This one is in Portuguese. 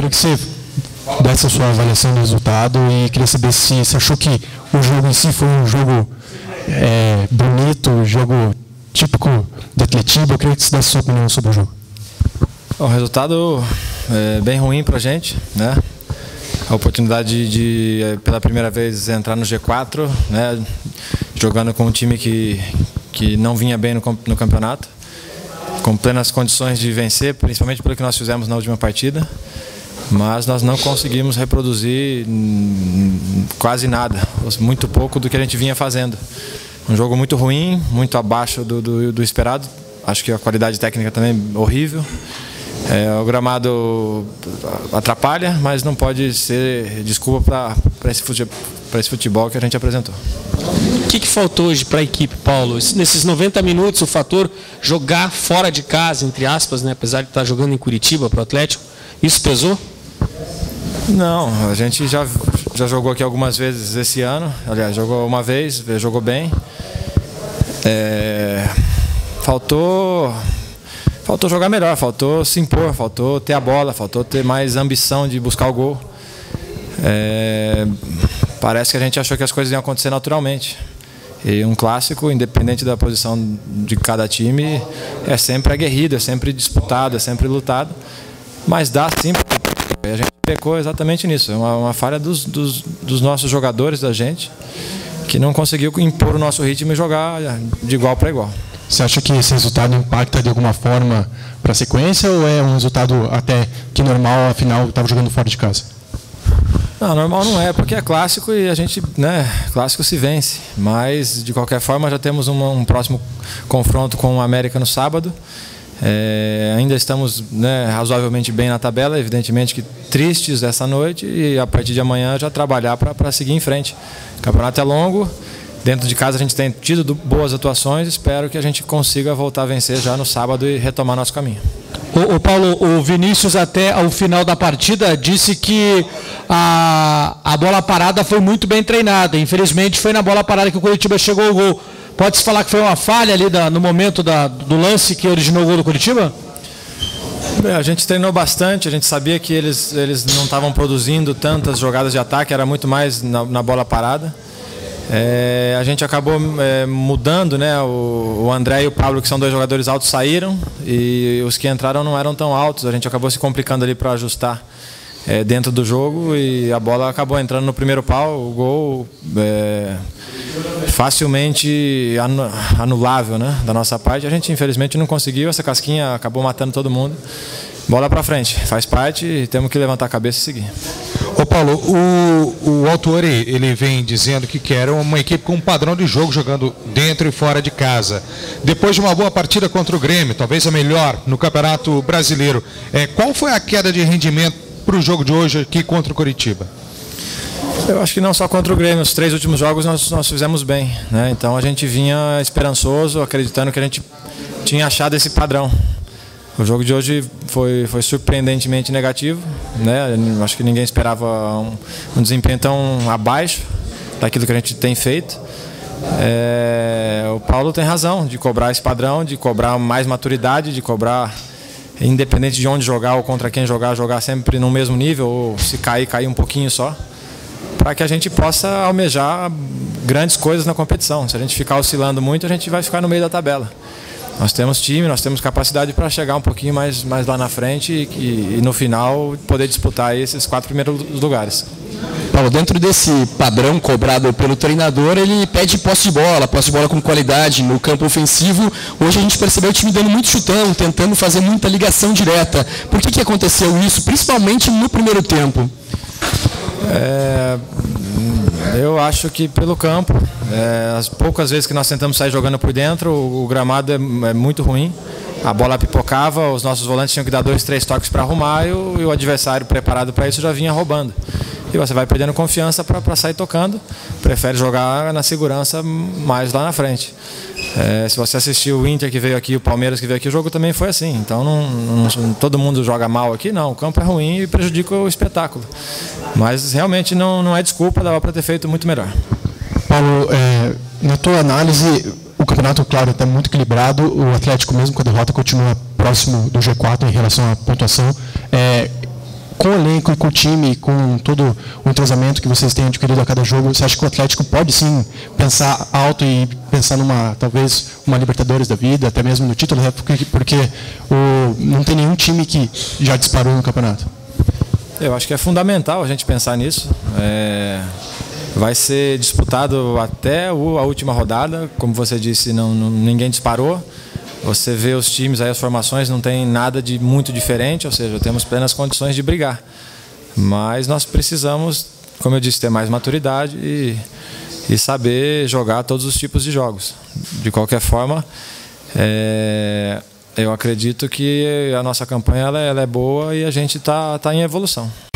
queria que você desse a sua avaliação do resultado e queria saber se você achou que o jogo em si foi um jogo bonito, um jogo típico de Atletiba. Eu queria que você desse a sua opinião sobre o jogo. O resultado é bem ruim para a gente, né? A oportunidade de pela primeira vez entrar no G4, né? Jogando com um time que não vinha bem no campeonato, com plenas condições de vencer, principalmente pelo que nós fizemos na última partida, mas nós não conseguimos reproduzir quase nada, muito pouco do que a gente vinha fazendo. Um jogo muito ruim, muito abaixo do esperado. Acho que a qualidade técnica também é horrível. O gramado atrapalha, mas não pode ser desculpa para esse futebol que a gente apresentou. O que faltou hoje para a equipe, Paulo? Nesses 90 minutos, o fator jogar fora de casa, entre aspas, né? Apesar de estar jogando em Curitiba para o Atlético, isso pesou? Não, a gente já jogou aqui algumas vezes esse ano. Aliás, jogou uma vez, jogou bem. Faltou jogar melhor, faltou se impor, faltou ter a bola, faltou ter mais ambição de buscar o gol. Parece que a gente achou que as coisas iam acontecer naturalmente. E um clássico, independente da posição de cada time, é sempre aguerrido, é sempre disputado, é sempre lutado. Mas dá sim. A gente pecou exatamente nisso. É uma falha dos nossos jogadores, da gente, que não conseguiu impor o nosso ritmo e jogar de igual para igual. Você acha que esse resultado impacta de alguma forma para a sequência ou é um resultado até que normal, afinal estava jogando fora de casa? Não, normal não é, porque é clássico e a gente, né, clássico se vence. Mas, de qualquer forma, já temos um próximo confronto com o América no sábado. Ainda estamos, né, razoavelmente bem na tabela, evidentemente que tristes essa noite, e a partir de amanhã já trabalhar para seguir em frente. O campeonato é longo, dentro de casa a gente tem tido boas atuações, espero que a gente consiga voltar a vencer já no sábado e retomar nosso caminho. O Paulo, o Vinícius até ao final da partida disse que a bola parada foi muito bem treinada. Infelizmente foi na bola parada que o Curitiba chegou ao gol. Pode-se falar que foi uma falha ali no momento do lance que originou o gol do Curitiba? A gente treinou bastante, a gente sabia que eles não estavam produzindo tantas jogadas de ataque, era muito mais na bola parada. A gente acabou mudando, né? O André e o Pablo, que são dois jogadores altos, saíram e os que entraram não eram tão altos. A gente acabou se complicando ali para ajustar dentro do jogo e a bola acabou entrando no primeiro pau. O gol facilmente anulável, né, da nossa parte. A gente infelizmente não conseguiu, essa casquinha acabou matando todo mundo. Bola para frente, faz parte e temos que levantar a cabeça e seguir. Ô Paulo, o Autuori, ele vem dizendo que quer uma equipe com um padrão de jogo, jogando dentro e fora de casa. Depois de uma boa partida contra o Grêmio, talvez a melhor no Campeonato Brasileiro, qual foi a queda de rendimento para o jogo de hoje aqui contra o Curitiba? Eu acho que não só contra o Grêmio, os 3 últimos jogos nós fizemos bem, né? Então a gente vinha esperançoso, acreditando que a gente tinha achado esse padrão. O jogo de hoje foi surpreendentemente negativo, né? Acho que ninguém esperava um desempenho tão abaixo daquilo que a gente tem feito. O Paulo tem razão de cobrar esse padrão, de cobrar mais maturidade, de cobrar, independente de onde jogar ou contra quem jogar sempre no mesmo nível, ou se cair um pouquinho só, para que a gente possa almejar grandes coisas na competição. Se a gente ficar oscilando muito, a gente vai ficar no meio da tabela. Nós temos time, nós temos capacidade para chegar um pouquinho mais lá na frente e no final poder disputar esses 4 primeiros lugares. Paulo, dentro desse padrão cobrado pelo treinador, ele pede posse de bola com qualidade no campo ofensivo. Hoje a gente percebeu o time dando muito chutão, tentando fazer muita ligação direta. Por que aconteceu isso, principalmente no primeiro tempo? Eu acho que pelo campo, as poucas vezes que nós tentamos sair jogando por dentro, o gramado é muito ruim, a bola pipocava, os nossos volantes tinham que dar 2, 3 toques para arrumar e o adversário preparado para isso já vinha roubando. E você vai perdendo confiança para sair tocando, prefere jogar na segurança mais lá na frente. Se você assistiu o Inter que veio aqui, o Palmeiras que veio aqui, o jogo também foi assim. Então todo mundo joga mal aqui, não. O campo é ruim e prejudica o espetáculo. Mas realmente não é desculpa, dava para ter feito muito melhor. Paulo, na tua análise, o campeonato, claro, está muito equilibrado. O Atlético, mesmo com a derrota, continua próximo do G4 em relação à pontuação. com o elenco e com o time, com todo o entrosamento que vocês têm adquirido a cada jogo, você acha que o Atlético pode sim pensar alto e pensar talvez uma Libertadores da vida, até mesmo no título, né? Porque não tem nenhum time que já disparou no campeonato? Eu acho que é fundamental a gente pensar nisso. Vai ser disputado até a última rodada, como você disse, ninguém disparou. Você vê os times, aí as formações não tem nada de muito diferente, ou seja, temos plenas condições de brigar. Mas nós precisamos, como eu disse, ter mais maturidade e saber jogar todos os tipos de jogos. De qualquer forma, eu acredito que a nossa campanha ela é boa e a gente está em evolução.